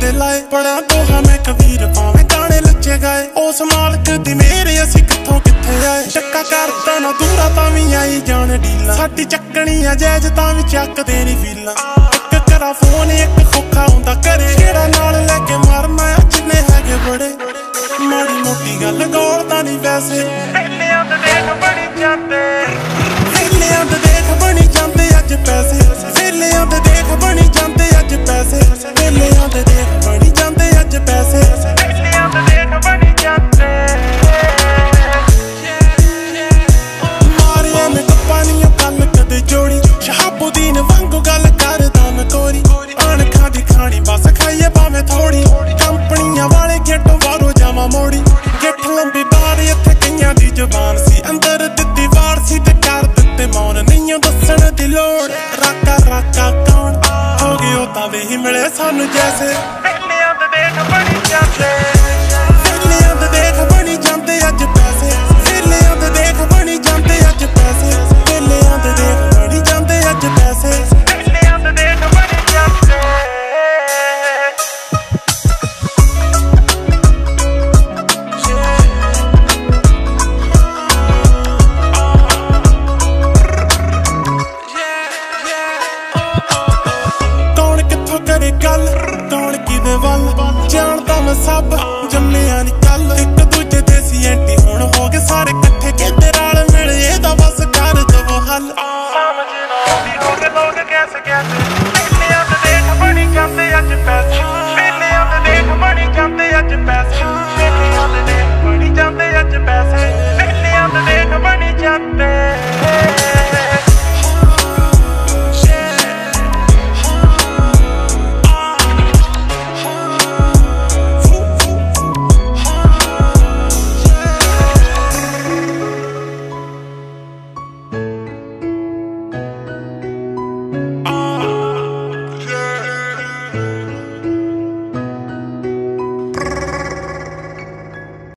दे लाए बड़ा दोहा मैं कबीर भावें गाने लच्चे गाए उस मालक दी मेरे असी कित्थों कित्थे आए चक्का करदा ना दूरा तां वी आई जान डीला साडी चक्कनी आ जैज तां वी चकदे नी फीला इक करा फोन इक खोखा हुंदा करे केड़ा नाल लैके मरना जिन्ने हैगे बड़े माड़ी मोटी गल गोल तां नी वैसे हेलियां ते देख बनी जांदे हेलियां ते देख बनी जांदे अज पैसे हेलियां ते देख बनी जांदे अज पैसे हेलियां ते देख बनी जांदे अज पैसे हेलियां ते देख बनी जांदे मारिया ने कपानियां कल कदे जोड़ी शहाबुद्दीन वांगू गल करदा मैं कोरी अणखा दी खानी बस खाइए भावें थोड़ी कंपनियां वाले गेटों बाहरों जावा मोड़ी गेट लंबी बार इत्थे कईयां दी जुबान सी अंदर दित्ती वार सी ते कर दित्ते मौन नहीं दस्सण दी लोड़ राका राका कौन हो गए ओ तां वे ही मिले सानू जैसे हेलियां ते देख बनी जांदे हेलियां ते देख बनी जांदे अज पैसे हेलियां ते देख बनी जांदे अज पैसे हेलियां ते देख बनी जांदे अज पैसे हेलियां ते देख बनी जांदे कौन कित्थों करे गल कौन किदे वल जानदा मैं सब जम्मिया नी